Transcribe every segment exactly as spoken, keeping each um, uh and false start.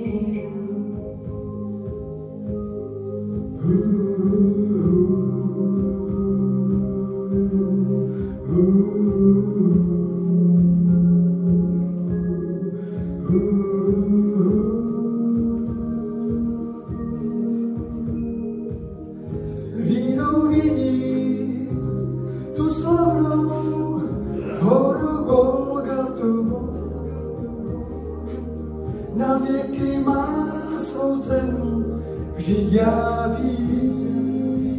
Vínou vidím tu slavnou horu Golgatu. Na věky má svou cenu, vždyť já vím.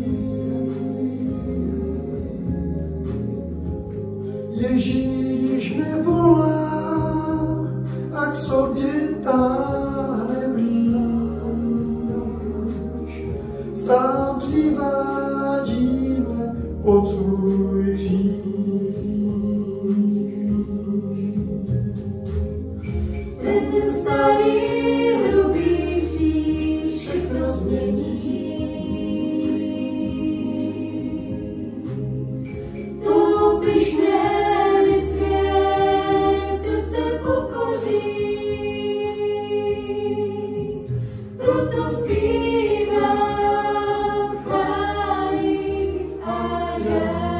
Ježíš mě volá a k sobě táhne blíž. Sám přivádí mě pod svůj kříž. Ten starý hrubý kříž všechno změní. To pyšné lidské srdce pokoří. Proto zpívám chvály a já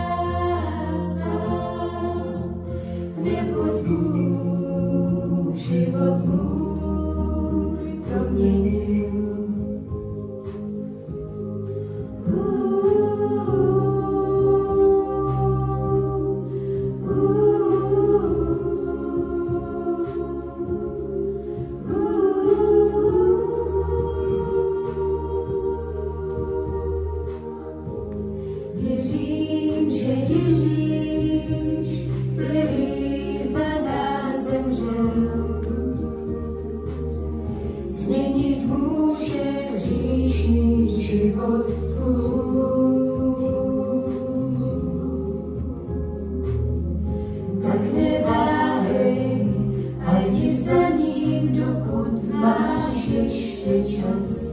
sám, neboť Bůh život můj proměnil. Věřím, že Ježíš, který za nás zemřel, změnit může hříšný život tvůj. Tak neváhej a jdi za ním, dokud máš ještě čas.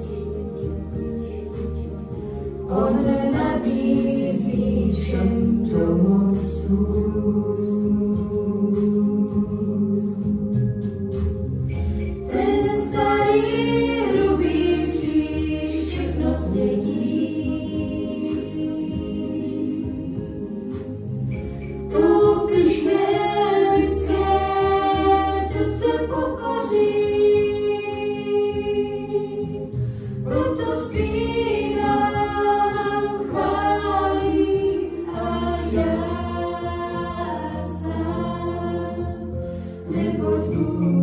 On nabízí všem domov svůj. Ten starý hrubý kříž všechno změní. To pyšné lidské srdce pokoří. Proto zpívám chvály a já sám, neboť Bůh